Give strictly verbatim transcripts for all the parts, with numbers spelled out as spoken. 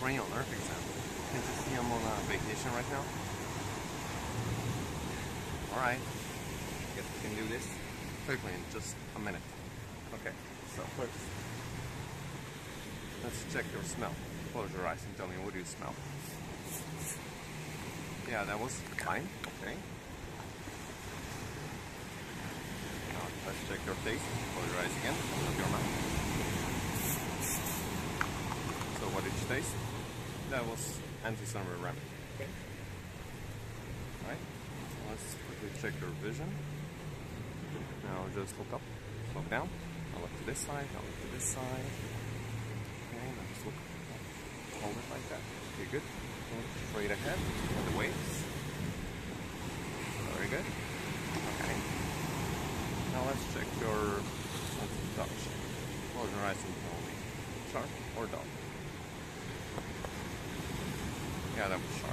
cranial nerve exam. Can't you see I'm on a vacation right now? Alright, guess we can do this quickly in just a minute. Okay, so first, let's check your smell. Close your eyes and tell me, what do you smell? Yeah, that was fine. Okay. Now let's check your taste. Close your eyes again. Open up your mouth. So what did you taste? That was anti-sensory remedy. Okay. Alright. So let's quickly check your vision. Now just look up, look down. I'll look to this side, I'll look to this side. Okay, now just look up. Hold it like that. Okay, good. Look straight ahead at the waves. Very good. Okay. Now let's check your sense of touch. Close your eyes and tell me, sharp or dull? Yeah, that was sharp.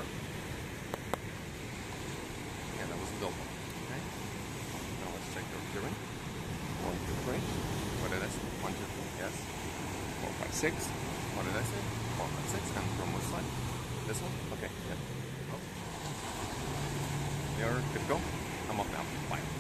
Yeah, that was dull. Okay. Now let's check your hearing. One, two, three. What did I say? One, two, three. Yes. Four, five, six. What did I say? Four, five, six. And from which side? This one? Okay. Yeah. Oh. You're good to go. I'm off now. Bye.